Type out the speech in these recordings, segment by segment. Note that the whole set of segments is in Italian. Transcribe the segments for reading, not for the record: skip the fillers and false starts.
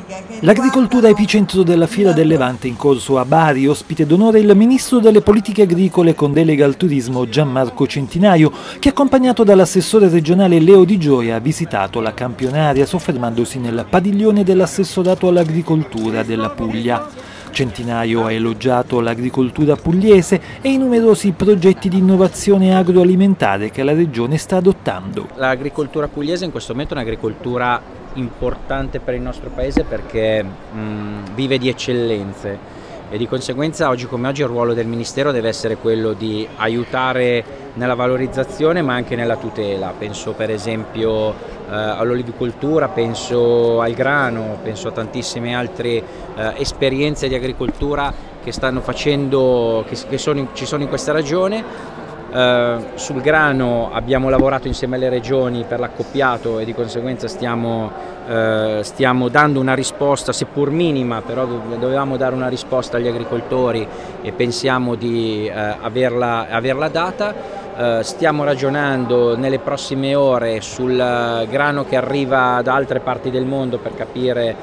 L'agricoltura epicentro della Fiera del Levante in corso a Bari, ospite d'onore il ministro delle politiche agricole con delega al turismo Gianmarco Centinaio, che accompagnato dall'assessore regionale Leo Di Gioia ha visitato la campionaria soffermandosi nel padiglione dell'assessorato all'agricoltura della Puglia. Centinaio ha elogiato l'agricoltura pugliese e i numerosi progetti di innovazione agroalimentare che la regione sta adottando. L'agricoltura pugliese in questo momento è un'agricoltura importante per il nostro paese perché vive di eccellenze e di conseguenza oggi come oggi il ruolo del Ministero deve essere quello di aiutare nella valorizzazione ma anche nella tutela. Penso per esempio all'olivicoltura, penso al grano, penso a tantissime altre esperienze di agricoltura che stanno facendo, ci sono in questa regione. Sul grano abbiamo lavorato insieme alle regioni per l'accoppiato e di conseguenza stiamo dando una risposta, seppur minima, però dovevamo dare una risposta agli agricoltori e pensiamo di averla data. Stiamo ragionando nelle prossime ore sul grano che arriva da altre parti del mondo per capire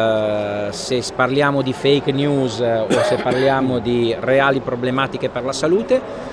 se parliamo di fake news o se parliamo di reali problematiche per la salute.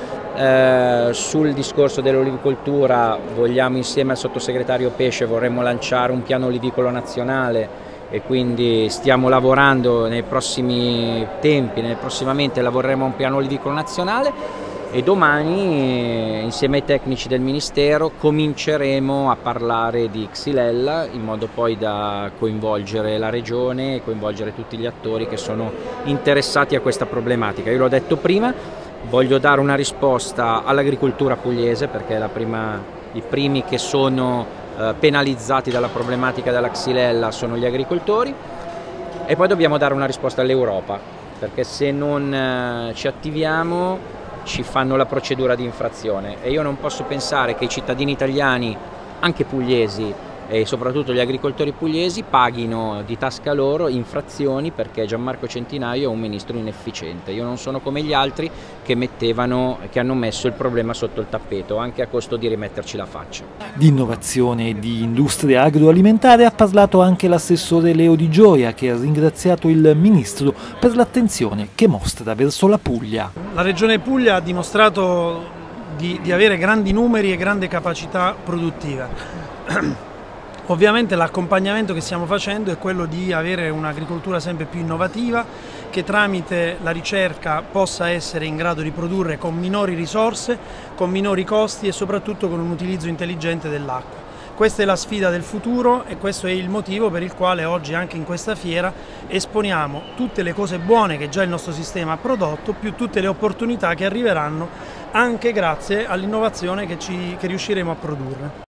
Sul discorso dell'olivicoltura vogliamo insieme al sottosegretario Pesce vorremmo lanciare un piano olivicolo nazionale e quindi stiamo lavorando nei prossimi tempi, prossimamente lavoreremo a un piano olivicolo nazionale e domani insieme ai tecnici del Ministero cominceremo a parlare di Xylella in modo poi da coinvolgere la Regione e coinvolgere tutti gli attori che sono interessati a questa problematica. Io l'ho detto prima. Voglio dare una risposta all'agricoltura pugliese perché è i primi che sono penalizzati dalla problematica della Xylella sono gli agricoltori e poi dobbiamo dare una risposta all'Europa perché se non ci attiviamo ci fanno la procedura di infrazione e io non posso pensare che i cittadini italiani, anche pugliesi e soprattutto gli agricoltori pugliesi paghino di tasca loro infrazioni perché Gianmarco Centinaio è un ministro inefficiente. Io non sono come gli altri che hanno messo il problema sotto il tappeto, anche a costo di rimetterci la faccia. Di innovazione e di industria agroalimentare ha parlato anche l'assessore Leo Di Gioia, che ha ringraziato il ministro per l'attenzione che mostra verso la Puglia. La Regione Puglia ha dimostrato di avere grandi numeri e grande capacità produttiva. Ovviamente l'accompagnamento che stiamo facendo è quello di avere un'agricoltura sempre più innovativa che tramite la ricerca possa essere in grado di produrre con minori risorse, con minori costi e soprattutto con un utilizzo intelligente dell'acqua. Questa è la sfida del futuro e questo è il motivo per il quale oggi anche in questa fiera esponiamo tutte le cose buone che già il nostro sistema ha prodotto, più tutte le opportunità che arriveranno anche grazie all'innovazione che riusciremo a produrre.